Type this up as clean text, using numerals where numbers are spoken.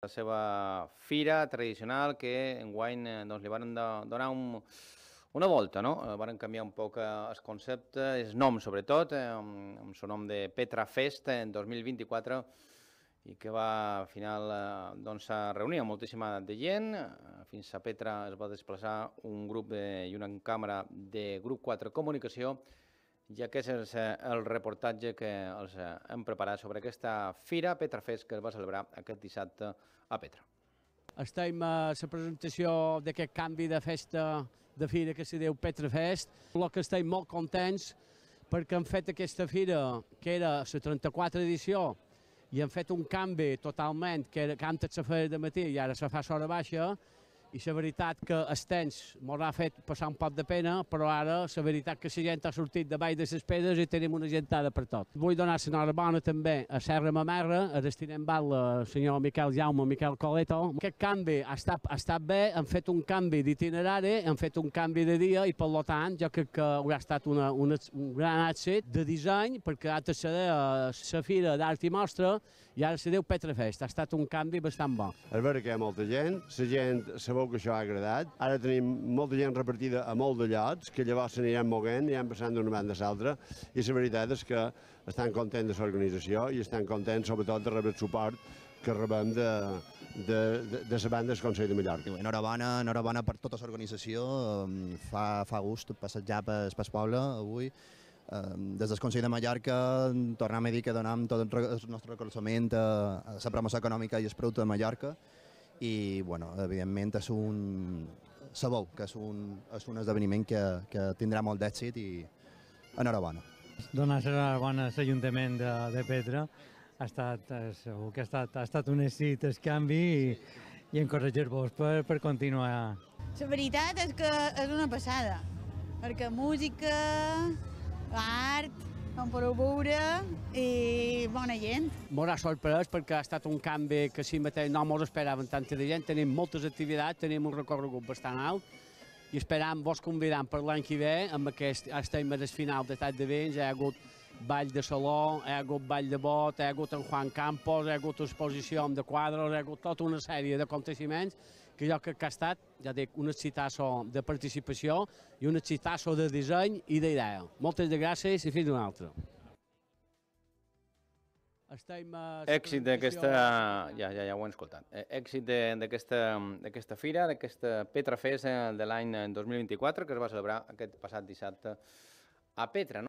la seva fira tradicional que enguany doncs, li van donar una volta, no? Van canviar un poc el concepte, el nom sobretot, amb el nom de Petra Fest en 2024, i que va al final doncs, reunir moltíssima de gent. Fins a Petra es va desplaçar un grup i una càmera de Grup 4 Comunicació, i aquest és el reportatge que els hem preparat sobre aquesta fira Petra Fest que es va celebrar aquest dissabte a Petra. Estem a la presentació d'aquest canvi de festa de fira que se diu Petra Fest. El que estem molt contents perquè hem fet aquesta fira, que era la 34 edició, i hem fet un canvi totalment, que antes se feia de matí i ara se fa a l'hora baixa, i la veritat que el temps ens ha fet passar un poc de pena, però ara la veritat que la gent ha sortit de baix de les pedres i tenim una gentada per tot. Vull donar l'enhorabona també a Serra Mamerra, a Destinem Val, el senyor Miquel Jaume, Miquel Coleto. Aquest canvi ha estat bé, hem fet un canvi d'itinerari, hem fet un canvi de dia i per tant jo crec que ha estat un gran èxit de disseny, perquè antes se deia la Fira d'Art i Mostra i ara se diu Petra Fest. Ha estat un canvi bastant bo. És vera que hi ha molta gent, la gent sabeu que això ha agradat. Ara tenim molta gent repartida a molt de llocs, que llavors s'aniran moguent, aniran passant d'una banda a l'altra, i la veritat és que estan contents de l'organització i estan contents sobretot de rebre el suport que rebem de la banda del Consell de Mallorca. Enhorabona per tota l'organització, fa gust passejar pel poble avui. Des del Consell de Mallorca tornem a dir que donem tot el nostre recolzament a la promoció econòmica i el producte de Mallorca i, bueno, evidentment sabeu que és un esdeveniment que tindrà molt d'èxit i enhorabona. Donar l'enhorabona a l'Ajuntament de Petra. Segur que ha estat un èxit el canvi i encoratjar-vos per continuar. La veritat és que és una passada, perquè música, art, com podeu veure, i bona gent. M'ha sorprès perquè ha estat un canvi que si mateix no ens esperaven tanta de gent. Tenim moltes activitats, tenim un recorregut bastant alt i esperam vos convidant per l'any que ve amb aquest estem al final de Tat de Vins. Hi ha hagut ball de saló, hi ha hagut ball de bot, hi ha hagut en Juan Campos, hi ha hagut exposició de quadres, hi ha hagut tota una sèrie d'aconteciments que jo crec que ha estat, ja dic, un excitasso de participació i un excitasso de disseny i d'idea. Moltes gràcies i fins una altra. Èxit d'aquesta... Ja ho hem escoltat. Èxit d'aquesta fira, d'aquesta Petra Fest de l'any 2024, que es va celebrar aquest passat dissabte a Petra.